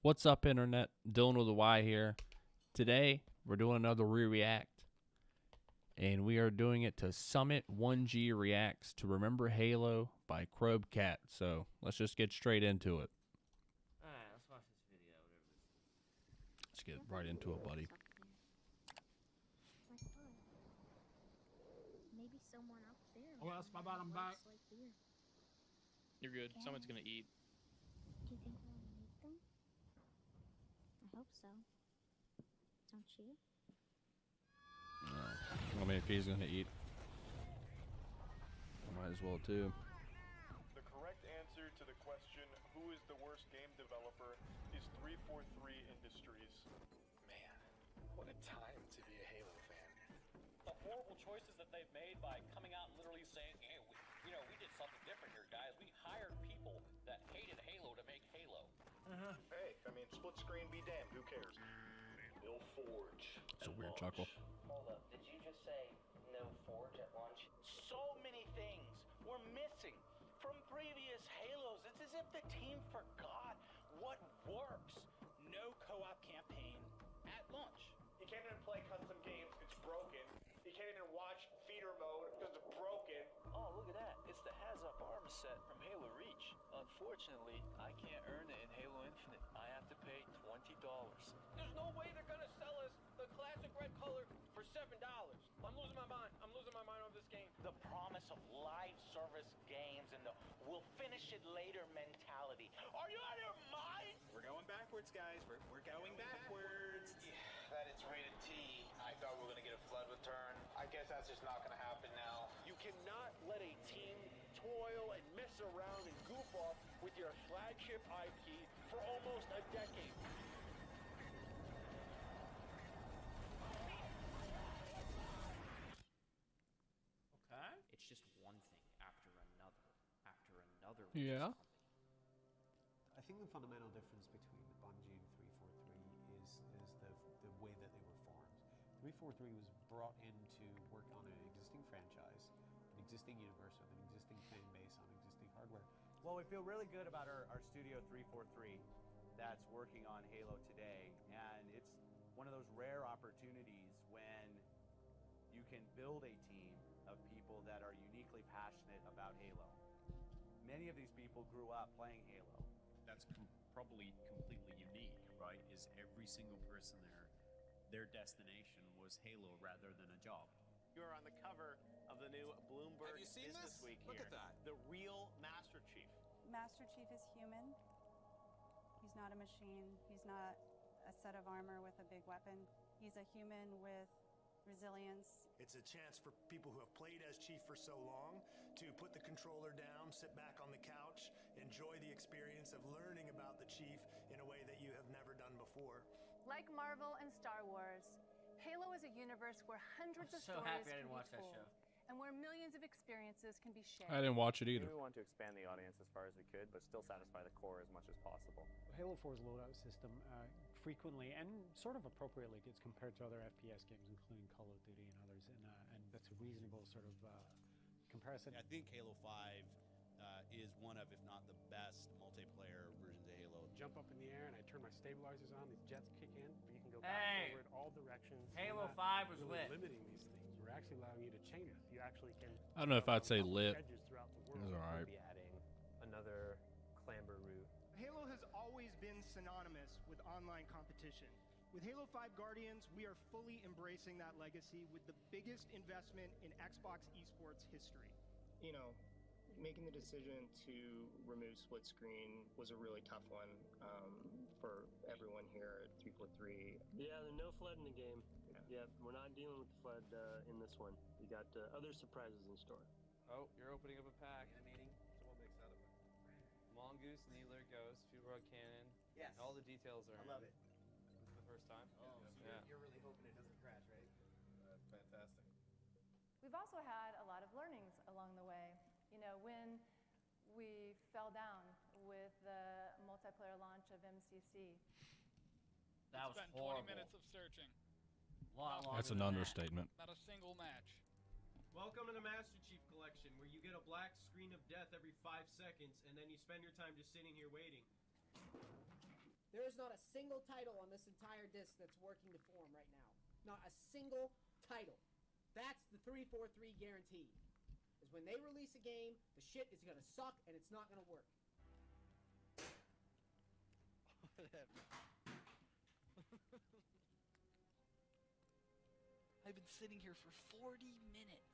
What's up, Internet? Dylanwithuhy here. Today, we're doing another ReReact, and we are doing it to Summit1g Reacts to Remember Halo by Crowbcat. So, let's just get straight into it. Alright, let's watch this video, whatever this is. Let's get right into it, buddy. Maybe someone up there. Oh, that's my bottom back. Like here. You're good. Someone's gonna eat. Do you think we'll meet them? I hope so. Don't you? I mean, if he's gonna eat, I might as well too. The correct answer to the question, who is the worst game developer, is 343 Industries. Man, what a time to be a Halo fan. The horrible choices that they've made by coming out and literally saying, hey, we did something different here, guys. We hired people that hated Halo to make Halo. Hey, I mean, split screen be damned, who cares? Bill Forge. It's a weird chuckle. Hold up, did you just say no Forge at lunch? So many things were missing from previous Halos. It's as if the team forgot what works. No co-op campaign at launch. You can't even play custom games, it's broken. You can't even watch feeder mode because it's broken. Oh, look at that. It's the Heads-Up armor set from Halo Reach. Unfortunately, I can't earn it in Halo Infinite. I have to pay $20. There's no way they're gonna sell us the classic red color for $7. I'm losing my mind. I'm losing my mind over this game. The promise of live service games and the we'll finish it later mentality. Are you out of your mind? We're going backwards, guys. We're going backwards. Yeah, that it's rated T. I thought we were going to get a flood return. I guess that's just not going to happen now. You cannot let a team toil and mess around and goof off with your flagship IP for almost a decade. Okay. It's just one thing after another, with Yeah. this company. I think the fundamental difference between Bungie and 343 is the way that they were formed. 343 was brought in to work on an existing franchise, an existing universe with an existing fan base on existing hardware. Well, we feel really good about our studio 343 that's working on Halo today, and it's one of those rare opportunities when you can build a team of people that are uniquely passionate about Halo. Many of these people grew up playing Halo. That's probably completely unique, right? Is every single person there, their destination was Halo rather than a job. You're on the cover of the new Bloomberg Have you seen Business this? Week Look here. at that. The real Master Chief. Master Chief is human. He's not a machine. He's not a set of armor with a big weapon. He's a human with resilience. It's a chance for people who have played as Chief for so long to put the controller down, sit back on the couch, enjoy the experience of learning about the Chief in a way that you have never done before. Like Marvel and Star Wars, Halo is a universe where hundreds I'm of so stories happy I can didn't be watch that told, show. and where millions of experiences can be shared. I didn't watch it either. We want to expand the audience as far as we could, but still satisfy the core as much as possible. Halo 4's loadout system frequently and sort of appropriately gets compared to other FPS games, including Call of Duty and others, and that's a reasonable sort of comparison. I think Halo 5 is one of, if not the best, multiplayer versions of Halo. Jump up in the air and I turn my stabilizers on, these jets kick in, but you can go Hey! back forward all directions. Halo We're not 5 was really lit. limiting these things. We're actually allowing you to change it. You actually can. I don't know if I'd say lit. Edges throughout the It world. was alright. Be adding another clamber route. Halo has always been synonymous with online competition. With Halo 5 Guardians, we are fully embracing that legacy with the biggest investment in Xbox esports history. You know, making the decision to remove split screen was a really tough one for everyone here at 343. Yeah, there's no flood in the game. Yeah. We're not dealing with the flood in this one. We got other surprises in store. Oh, you're opening up a pack. Animating. So what makes that of it? Mongoose, Needler, Ghost, Fieldrug Cannon. Yes. All the details are. I love it. This is the first time. Oh, yeah. You're really hoping it doesn't crash, right? That's fantastic. We've also had a lot of learnings along the way. You know, when we fell down with the multiplayer launch of MCC. That was Spent horrible. 20 minutes of searching. Lot That's an longer than that. understatement. Not a single match. Welcome to the Master Chief Collection, where you get a black screen of death every 5 seconds, and then you spend your time just sitting here waiting. There There is not a single title on this entire disc that's working to form right now. Not a single title. That's the 343 guarantee. Is when they release a game, the shit is gonna suck and it's not gonna work. I've been sitting here for 40 minutes.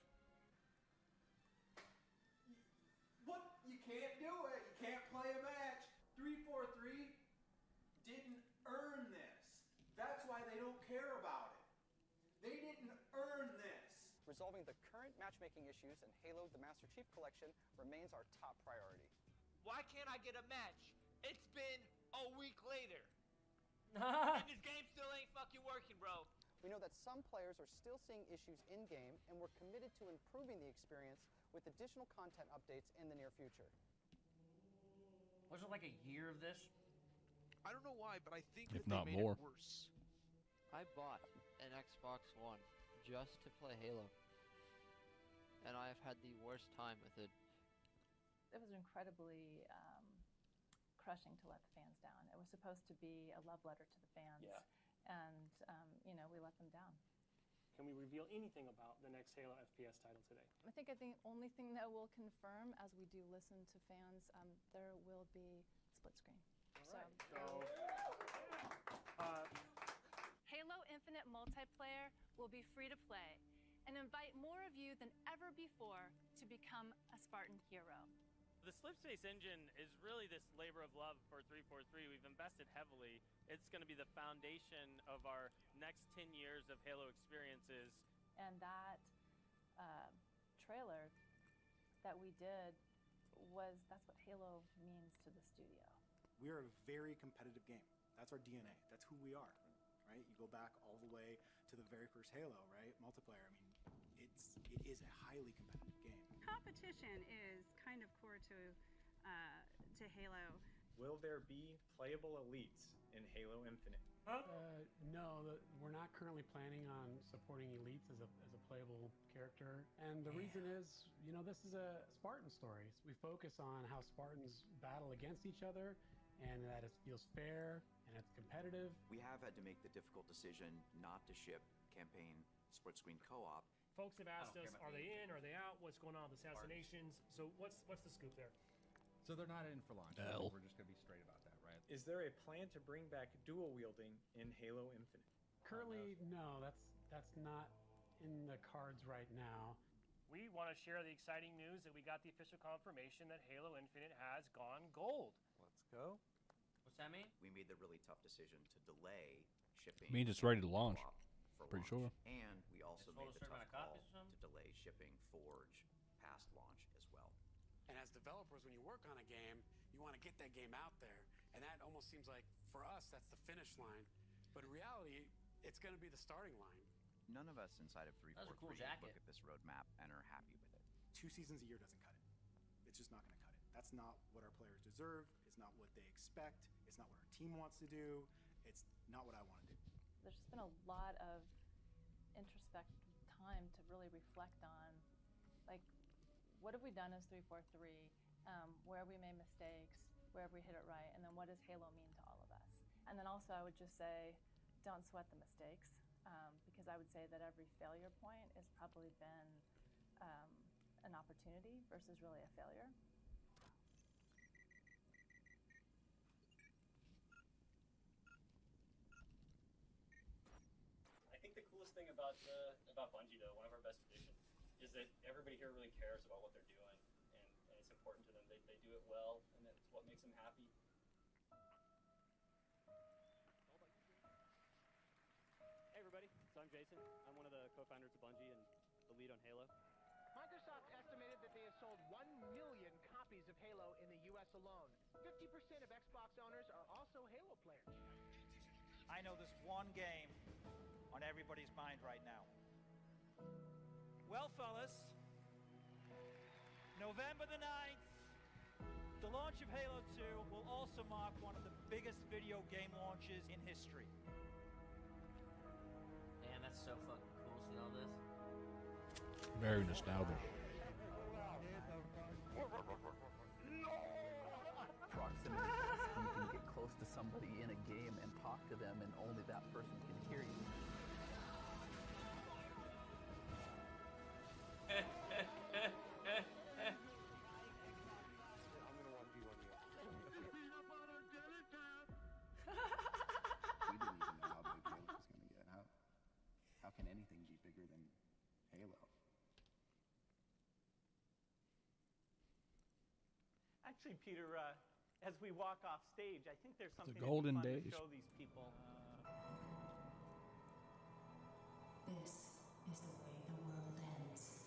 What? You can't do it. You can't play a match. 343 didn't earn this. That's why they don't care about it. They didn't earn this. Resolving the current matchmaking issues in Halo the Master Chief Collection remains our top priority. Why can't I get a match? It's been a week later. And this game still ain't fucking working, bro. We know that some players are still seeing issues in-game, and we're committed to improving the experience with additional content updates in the near future. Was it like a year of this? I don't know why, but I think If that not they made more. it worse. I bought an Xbox One just to play Halo, and I've had the worst time with it. It was incredibly crushing to let the fans down. It was supposed to be a love letter to the fans, and we let them down. Can we reveal anything about the next Halo FPS title today? I think the only thing that will confirm, as we do listen to fans, there will be split screen. Halo Infinite multiplayer will be free to play and invite more of you than ever before to become a Spartan hero. The Slipspace engine is really this labor of love for 343. We've invested heavily. It's going to be the foundation of our next 10 years of Halo experiences. And that trailer that we did that's what Halo means to the studio. We are a very competitive game. That's our DNA. That's who we are, right? You go back all the way to the very first Halo, right? Multiplayer. I mean, it is a highly competitive game. Competition is kind of core to Halo. Will there be playable elites in Halo Infinite? No, we're not currently planning on supporting elites as a playable character. And the reason is, this is a Spartan story. We focus on how Spartans battle against each other and that it feels fair and it's competitive. We have had to make the difficult decision not to ship campaign split screen co-op. Folks have asked us, are they in, are they out, what's going on with assassinations? So what's the scoop there? So they're not in for launch. Hell. We're just going to be straight about that, right? Is there a plan to bring back dual wielding in Halo Infinite? Currently, no, that's not in the cards right now. We want to share the exciting news that we got the official confirmation that Halo Infinite has gone gold. Let's go. What's that mean? We made the really tough decision to delay shipping. Means it's ready to launch. For Pretty launch. sure. And we also It's made sold a the certain tough amount of call copies or something? to delay shipping Forge past launch as well. And as developers, when you work on a game, you want to get that game out there. And that almost seems like, for us, that's the finish line. But in reality, it's going to be the starting line. None of us inside of 343 That's a cool jacket. look at this roadmap and are happy with it. 2 seasons a year doesn't cut it. It's just not going to cut it. That's not what our players deserve. It's not what they expect. It's not what our team wants to do. It's not what I want to do. There's just been a lot of introspective time to really reflect on, like, what have we done as 343? Where have we made mistakes? Where have we hit it right? And then what does Halo mean to all of us? And then also I would just say, don't sweat the mistakes, because I would say that every failure point has probably been an opportunity versus really a failure. I think the coolest thing about Bungie, though, one of our best traditions, is that everybody here really cares about what they're doing, and it's important to them. They do it well, and that's what makes them happy. Hey everybody, so I'm Jason. I'm one of the co-founders of Bungie and the lead on Halo. Microsoft estimated that they have sold 1 million copies of Halo in the US alone. 50% of Xbox owners are also Halo players. I know there's one game on everybody's mind right now. Well, fellas, November the 9th, the launch of Halo 2 will also mark one of the biggest video game launches in history. Damn, that's so fucking cool seeing all this. Very nostalgic. Proximity. You can get close to somebody in a talk to them and only that person can hear you. We didn't even know how big Halo was going to get. How can anything be bigger than Halo? Actually, Peter, as we walk off stage, I think there's something golden fun days. to show these people. This is the way the world ends.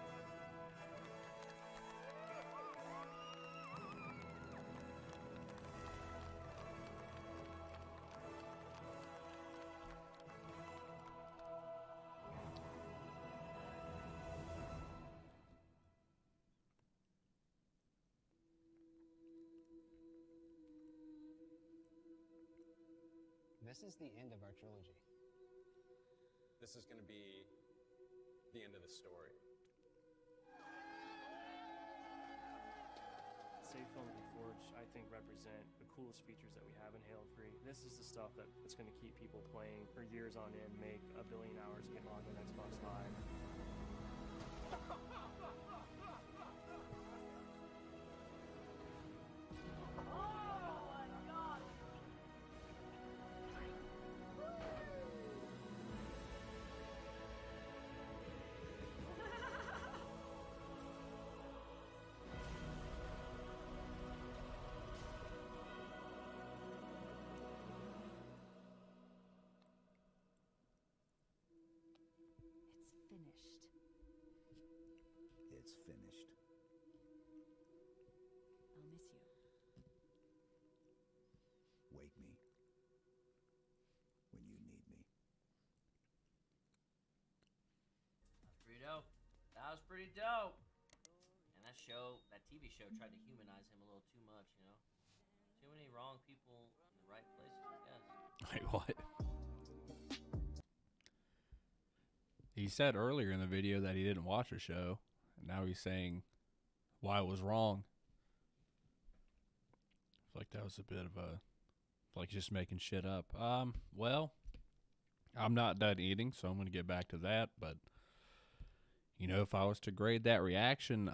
This is the end of our trilogy. This is going to be the end of the story. Safe Film and Reforged, I think, represent the coolest features that we have in Halo 3. This is the stuff that's going to keep people playing for years on end, make 1 billion hours, and get logged on Xbox Live. It's finished. I'll miss you. Wake me when you need me. That's pretty dope. That was pretty dope. And that TV show tried to humanize him a little too much, you know? Too many wrong people in the right places, I guess. Wait, what? He said earlier in the video that he didn't watch the show, and now he's saying why it was wrong. I feel like that was a bit of a, like just making shit up. Well, I'm not done eating, so I'm going to get back to that, but, you know, if I was to grade that reaction,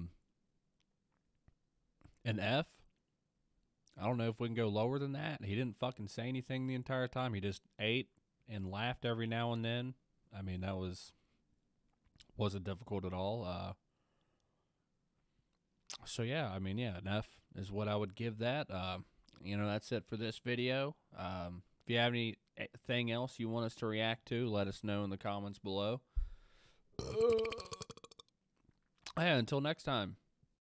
an F, I don't know if we can go lower than that. He didn't fucking say anything the entire time. He just ate and laughed every now and then. I mean, that wasn't difficult at all. So yeah, I mean, yeah, an F is what I would give that. You know, that's it for this video. If you have anything else you want us to react to, let us know in the comments below. Yeah, until next time.